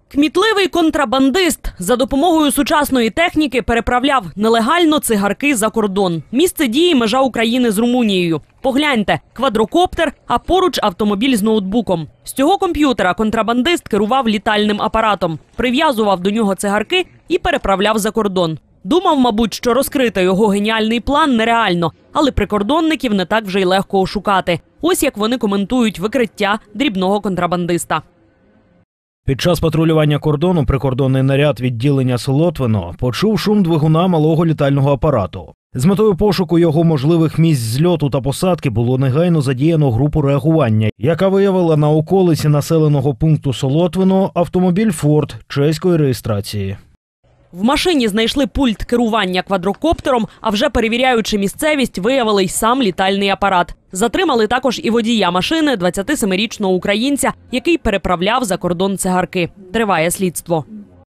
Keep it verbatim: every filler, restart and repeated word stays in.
Кмітливий контрабандист за допомогою сучасної техніки переправляв нелегально цигарки за кордон. Місце дії – межа України з Румунією. Погляньте – квадрокоптер, а поруч автомобіль з ноутбуком. З цього комп'ютера контрабандист керував літальним апаратом, прив'язував до нього цигарки і переправляв за кордон. Думав, мабуть, що розкрити його геніальний план нереально, але прикордонників не так вже й легко ошукати. Ось як вони коментують викриття дрібного контрабандиста. Під час патрулювання кордону прикордонний наряд відділення Солотвино почув шум двигуна малого літального апарату. З метою пошуку його можливих місць зльоту та посадки було негайно задіяно групу реагування, яка виявила на околиці населеного пункту Солотвино автомобіль «Форд» чеської реєстрації. В машині знайшли пульт керування квадрокоптером, а вже перевіряючи місцевість, виявили й сам літальний апарат. Затримали також і водія машини, двадцятисемирічного українця, який переправляв за кордон цигарки. Триває слідство.